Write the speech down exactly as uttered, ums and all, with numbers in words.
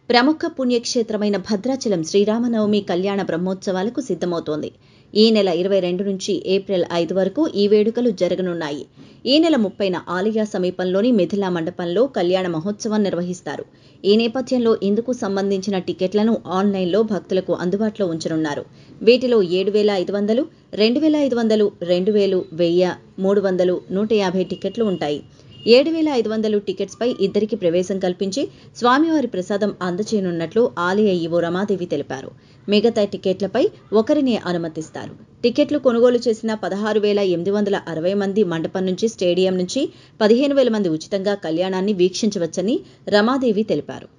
ప్రముఖ పుణ్యక్షేత్రమైన భద్రాచలం శ్రీరామనవమి కళ్యాణ బ్రహ్మోత్సవాలకు సిద్ధమవుతోంది. ఈ నెల ఇరవై రెండు నుంచి ఏప్రిల్ ఐదు వరకు ఈ వేడుకలు జరగనున్నాయి. ఈ నెల ముప్పైన ఆలయ సమీపంలోని మిథిలా మండపంలో కళ్యాణ మహోత్సవం నిర్వహిస్తారు. ఈ నేపథ్యంలో ఇందుకు సంబంధించిన టికెట్లను ఆన్లైన్లో భక్తులకు అందుబాటులో ఉంచనున్నారు. వీటిలో ఏడు వేల ఐదు వందలు, రెండు వేల ఐదు వందలు, రెండు వేలు, వెయ్యి, మూడు వందలు, నూట యాభై టికెట్లు ఉంటాయి. ఏడు వేల ఐదు వందలు టికెట్స్పై ఇద్దరికి ప్రవేశం కల్పించి స్వామివారి ప్రసాదం అందజేయనున్నట్లు ఆలయ ఈవో రమాదేవి తెలిపారు. మిగతా టికెట్లపై ఒకరినే అనుమతిస్తారు. టికెట్లు కొనుగోలు చేసిన పదహారు వేల ఎనిమిది వందల అరవై మంది మండపం నుంచి, స్టేడియం నుంచి పదిహేను వేల మంది ఉచితంగా కళ్యాణాన్ని వీక్షించవచ్చని రమాదేవి తెలిపారు.